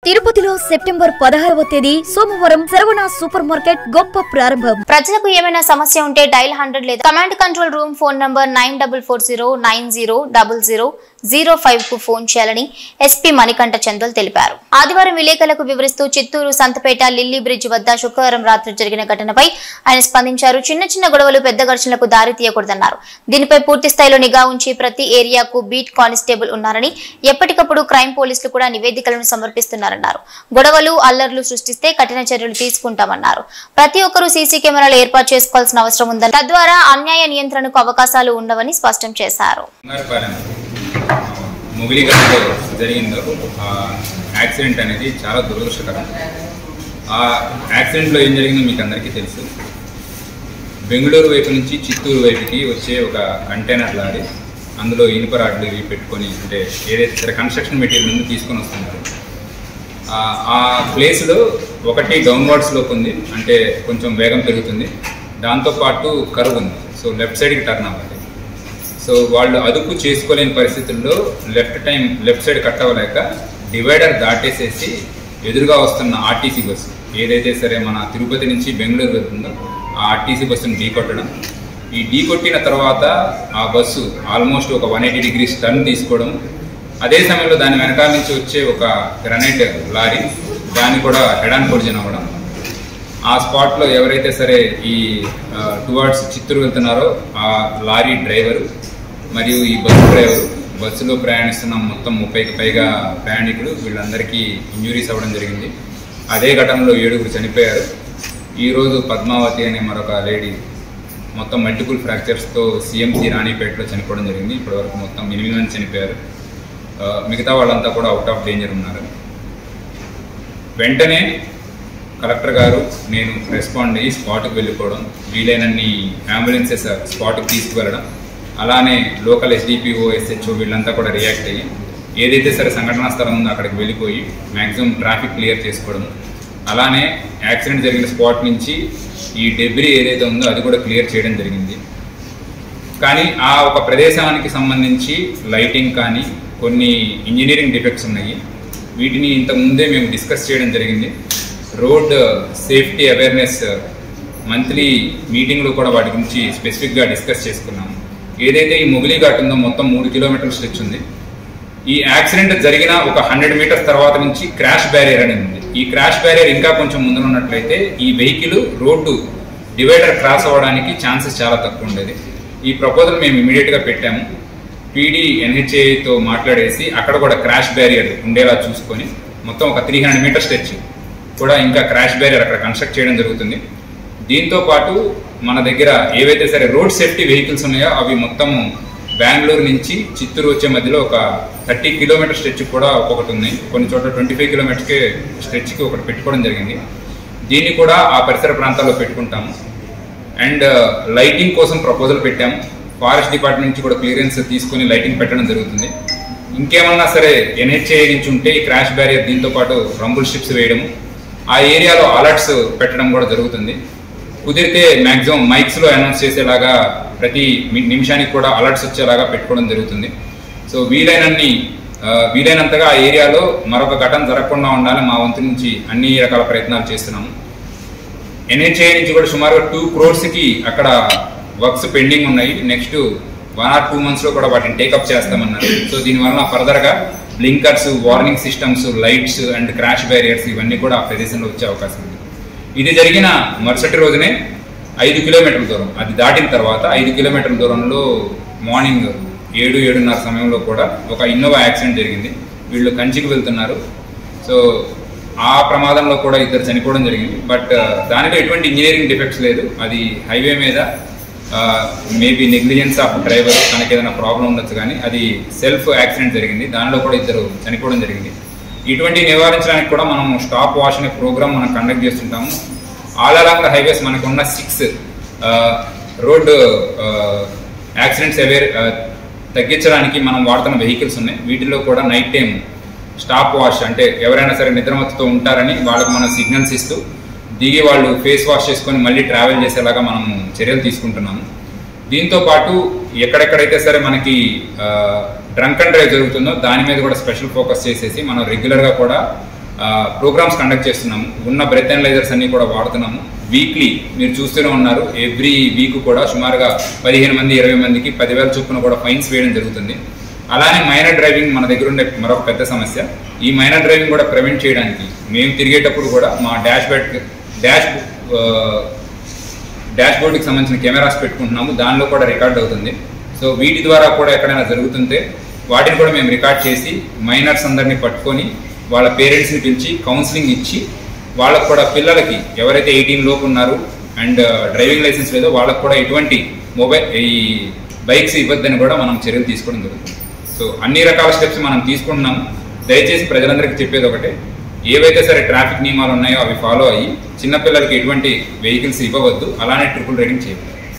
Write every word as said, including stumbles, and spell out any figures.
తిరుపతిలో సెప్టెంబర్ పదహారవ తేదీ సోమవారం శరవణ సూపర్ మార్కెట్ గొప్ప ప్రారంభం. ప్రజలకు ఏమైనా సమస్య ఉంటే డైల్ హండ్రెడ్ లేదా command control room phone number nine double four zero nine zero double zero zero five కు ఫోన్ చేయాలని ఎస్పీ మణికంఠ చందల్ తెలిపారు. ఆదివారం విలేకరులకు వివరిస్తూ చిత్తూరు సంతపేట లిల్లీ బ్రిడ్జ్ వద్ద శుక్రవారం రాత్రి జరిగిన ఘటనపై ఆయన స్పందించారు. చిన్న చిన్న గొడవలు పెద్ద ఘర్షణలకు దారి తీయకూడదన్నారు. దీనిపై పూర్తి స్థాయిలో నిఘా ఉంచి ప్రతి ఏరియాకు బీట్ కానిస్టేబుల్ ఉన్నారని, ఎప్పటికప్పుడు క్రైమ్ పోలీసులు కూడా నివేదికలను సమర్పిస్తున్నారన్నారు. గొడవలు అల్లర్లు సృష్టిస్తే కఠిన చర్యలు తీసుకుంటామన్నారు. ప్రతి ఒక్కరూ సీసీ కెమెరాలు ఏర్పాటు చేసుకోవాల్సిన అవసరం ఉందని, తద్వారా అన్యాయ నియంత్రణకు అవకాశాలు ఉండవని స్పష్టం చేశారు. మొగిలిగడ్డలో జరిగిందో ఆ యాక్సిడెంట్ అనేది చాలా దురదృష్టకరం. ఆ యాక్సిడెంట్లో ఏం జరిగిందో మీకు అందరికీ తెలుసు. బెంగళూరు వైపు నుంచి చిత్తూరు వైపుకి వచ్చే ఒక కంటైనర్ లారీ, అందులో ఇనుప రాడ్లు ఇవి పెట్టుకొని, అంటే ఏదైతే సరే కన్స్ట్రక్షన్ మెటీరియల్ నుండి తీసుకొని వస్తున్నారు. ఆ ప్లేస్లో ఒకటి డౌన్వర్డ్ స్లోప్ ఉంది, అంటే కొంచెం వేగం పెరుగుతుంది, దాంతోపాటు కర్వ్ ఉంది. సో లెఫ్ట్ సైడ్కి టర్న్ అవ్వాలి. సో వాళ్ళు అదుపు చేసుకోలేని పరిస్థితుల్లో left time left side cut అవ్వలేక డివైడర్ దాటేసేసి ఎదురుగా వస్తున్న ఆర్టీసీ బస్సు, ఏదైతే సరే మన తిరుపతి నుంచి బెంగళూరు వెళ్తుందో ఆ ఆర్టీసీ బస్సును ఢీ కొట్టడం. ఈ ఢీ కొట్టిన తర్వాత ఆ బస్సు ఆల్మోస్ట్ ఒక వన్ ఎయిటీ డిగ్రీస్ టర్న్ తీసుకోవడం. అదే సమయంలో దాని వెనకాల నుంచి వచ్చే ఒక గ్రనైట్ లారీ, దాన్ని కూడా హెడ్ ఆన్ కొలిజన్ అవ్వడం. ఆ స్పాట్లో ఎవరైతే సరే ఈ టువర్డ్స్ చిత్తూరు వెళ్తున్నారో ఆ లారీ డ్రైవరు మరియు ఈ బస్సు డ్రైవరు, బస్సులో ప్రయాణిస్తున్న మొత్తం ముప్పైకి పైగా ప్రయాణికులు, వీళ్ళందరికీ ఇంజురీస్ అవ్వడం జరిగింది. అదే ఘటనలో ఏడుగురు చనిపోయారు. ఈరోజు పద్మావతి అనే మరొక లేడీ మొత్తం మల్టిపుల్ ఫ్రాక్చర్స్తో సిఎంసి రాణిపేటలో చనిపోవడం జరిగింది. ఇప్పటివరకు మొత్తం ఎనిమిది మంది చనిపోయారు. మిగతా వాళ్ళంతా కూడా అవుట్ ఆఫ్ డేంజర్ ఉన్నారు. వెంటనే కలెక్టర్ గారు నేను రెస్పాండ్ అయ్యి స్పాట్కి వెళ్ళిపోవడం, వీలైనన్ని అంబులెన్సెస్ స్పాట్కి తీసుకువెళ్ళడం, అలానే లోకల్ ఎస్డిపిఓ ఎస్హెచ్ఓ వీళ్ళంతా కూడా రియాక్ట్ అయ్యి ఏదైతే సరే సంఘటనా స్థలం ఉందో అక్కడికి వెళ్ళిపోయి మ్యాక్సిమం ట్రాఫిక్ క్లియర్ చేసుకోవడం, అలానే యాక్సిడెంట్ జరిగిన స్పాట్ నుంచి ఈ డెబ్రీ ఏదైతే ఉందో అది కూడా క్లియర్ చేయడం జరిగింది. కానీ ఆ ఒక ప్రదేశానికి సంబంధించి లైటింగ్ కానీ కొన్ని ఇంజనీరింగ్ డిఫెక్ట్స్ ఉన్నాయి. వీటిని ఇంతకుముందే మేము డిస్కస్ చేయడం జరిగింది. రోడ్ సేఫ్టీ అవేర్నెస్ మంత్లీ మీటింగ్లో కూడా వాటి గురించి స్పెసిఫిక్గా డిస్కస్ చేసుకున్నాము. ఏదైతే ఈ మొగిలి ఘాట్ ఉందో మొత్తం మూడు కిలోమీటర్ల స్ట్రెచ్ ఉంది. ఈ యాక్సిడెంట్ జరిగిన ఒక హండ్రెడ్ మీటర్స్ తర్వాత నుంచి క్రాష్ బ్యారియర్ అనేది ఉంది. ఈ క్రాష్ బ్యారియర్ ఇంకా కొంచెం ముందు ఉన్నట్లయితే ఈ వెహికల్ రోడ్డు డివైడర్ క్రాస్ అవ్వడానికి ఛాన్సెస్ చాలా తక్కువ ఉండేది. ఈ ప్రపోజల్ మేము ఇమీడియట్గా పెట్టాము. పీడీ ఎన్హెచ్ఏతో మాట్లాడేసి అక్కడ కూడా క్రాష్ బ్యారియర్ ఉండేలా చూసుకొని మొత్తం ఒక త్రీ హండ్రెడ్ మీటర్ స్ట్రెచ్ కూడా ఇంకా క్రాష్ బ్యారియర్ అక్కడ కన్స్ట్రక్ట్ చేయడం జరుగుతుంది. దీంతో పాటు మన దగ్గర ఏవైతే సరే రోడ్ సేఫ్టీ వెహికల్స్ ఉన్నాయో అవి మొత్తం బెంగళూరు నుంచి చిత్తూరు వచ్చే మధ్యలో ఒక థర్టీ కిలోమీటర్ స్ట్రెచ్ కూడా ఒక్కొక్కటి ఉన్నాయి. కొన్ని చోట్ల ట్వంటీ ఫైవ్ కిలోమీటర్స్కే స్ట్రెచ్కి ఒకటి పెట్టుకోవడం జరిగింది. దీన్ని కూడా ఆ పరిసర ప్రాంతాల్లో పెట్టుకుంటాము. అండ్ లైటింగ్ కోసం ప్రపోజల్ పెట్టాము. ఫారెస్ట్ డిపార్ట్మెంట్ నుంచి కూడా క్లియరెన్స్ తీసుకొని లైటింగ్ పెట్టడం జరుగుతుంది. ఇంకేమన్నా సరే ఎన్హెచ్ఏ నుంచి ఉంటే ఈ క్రాష్ బ్యారియర్ దీంతో పాటు రంబుల్ స్ట్రిప్స్ వేయడము, ఆ ఏరియాలో అలర్ట్స్ పెట్టడం కూడా జరుగుతుంది. కుదిరితే మ్యాక్సిమం మైక్స్లో అనౌన్స్ చేసేలాగా ప్రతి నిమిషానికి కూడా అలర్ట్స్ వచ్చేలాగా పెట్టుకోవడం జరుగుతుంది. సో వీలైనన్ని వీలైనంతగా ఆ ఏరియాలో మరొక ఘటన జరగకుండా ఉండాలని మా వంతు నుంచి అన్ని రకాల ప్రయత్నాలు చేస్తున్నాము. ఎన్హెచ్ఏ నుంచి కూడా సుమారుగా టూ క్రోర్స్కి అక్కడ వర్క్స్ పెండింగ్ ఉన్నాయి. నెక్స్ట్ వన్ ఆర్ టూ మంత్స్లో కూడా వాటిని టేకప్ చేస్తామన్నారు. సో దీనివల్ల ఫర్దర్గా blinkers, warning systems, lights and crash barriers ఇవన్నీ కూడా ఆ ప్రదేశంలో వచ్చే అవకాశం ఉంది. ఇది జరిగిన మరుసటి రోజునే ఐదు కిలోమీటర్ల దూరం, అది దాటిన తర్వాత ఐదు కిలోమీటర్ల దూరంలో మార్నింగ్ ఏడు ఏడున్నర సమయంలో కూడా ఒక ఇన్నోవా యాక్సిడెంట్ జరిగింది. వీళ్ళు కంచికి వెళ్తున్నారు. సో ఆ ప్రమాదంలో కూడా ఇద్దరు చనిపోవడం జరిగింది. బట్ దానిలో ఎటువంటి ఇంజనీరింగ్ డిఫెక్ట్స్ లేదు. అది హైవే మీద మేబీ నెగ్లిజెన్స్ ఆఫ్ డ్రైవర్, తనకి ఏదైనా ప్రాబ్లం ఉండొచ్చు, కానీ అది సెల్ఫ్ యాక్సిడెంట్ జరిగింది. దానిలో కూడా ఇద్దరు చనిపోవడం జరిగింది. ఇటువంటి నివారించడానికి కూడా మనం స్టాప్ వాష్ అనే ప్రోగ్రామ్ మనం కండక్ట్ చేస్తుంటాము. ఆల్ అలాంగ్ ద హైవేస్ మనకు ఉన్న సిక్స్ రోడ్ యాక్సిడెంట్స్ అవేర్ తగ్గించడానికి మనం వాడుతున్న వెహికల్స్ ఉన్నాయి. వీటిలో కూడా నైట్ టైం స్టాప్ వాష్, అంటే ఎవరైనా సరే నిద్రమత్తుతో ఉంటారని వాళ్ళకి మనం సిగ్నల్స్ ఇస్తూ దిగి వాళ్ళు ఫేస్ వాష్ చేసుకొని మళ్ళీ ట్రావెల్ చేసేలాగా మనం చర్యలు తీసుకుంటున్నాము. దీంతో పాటు ఎక్కడెక్కడైతే సరే మనకి డ్రంక్ అండ్ డ్రైవ్ జరుగుతుందో దాని మీద కూడా స్పెషల్ ఫోకస్ చేసేసి మనం రెగ్యులర్గా కూడా ప్రోగ్రామ్స్ కండక్ట్ చేస్తున్నాము. ఉన్న బ్రెత్ అనలైజర్స్ అన్ని కూడా వాడుతున్నాము. వీక్లీ మీరు చూస్తూనే ఉన్నారు, ఎవ్రీ వీక్ కూడా సుమారుగా పదిహేను మంది ఇరవై మందికి పదివేల చొప్పున కూడా ఫైన్స్ వేయడం జరుగుతుంది. అలానే మైనర్ డ్రైవింగ్ మన దగ్గర ఉండే మరొక పెద్ద సమస్య. ఈ మైనర్ డ్రైవింగ్ కూడా ప్రివెంట్ చేయడానికి మేము తిరిగేటప్పుడు కూడా మా డాష్ బెడ్ డాష్ డాష్ బోర్డుకి సంబంధించిన కెమెరాస్ పెట్టుకుంటున్నాము. దానిలో కూడా రికార్డ్ అవుతుంది. సో వీటి ద్వారా కూడా ఎక్కడైనా జరుగుతుంటే వాటిని కూడా మేము రికార్డ్ చేసి మైనర్స్ అందరినీ పట్టుకొని వాళ్ళ పేరెంట్స్ని పిలిచి కౌన్సిలింగ్ ఇచ్చి వాళ్ళకు కూడా పిల్లలకి ఎవరైతే ఎయిటీన్ లోపు ఉన్నారు అండ్ డ్రైవింగ్ లైసెన్స్ లేదో వాళ్ళకు కూడా ఎటువంటి మొబైల్ ఈ బైక్స్ ఇవ్వద్దని కూడా మనం చర్యలు తీసుకోవడం జరుగుతుంది. సో అన్ని రకాల స్టెప్స్ మనం తీసుకుంటున్నాము. దయచేసి ప్రజలందరికీ చెప్పేది ఒకటే, ఏవైతే సరే ట్రాఫిక్ నియమాలు ఉన్నాయో అవి ఫాలో అయ్యి చిన్నపిల్లలకి ఎటువంటి వెహికల్స్ ఇవ్వవద్దు, అలానే ట్రిపుల్ రైడింగ్ చేయవద్దు.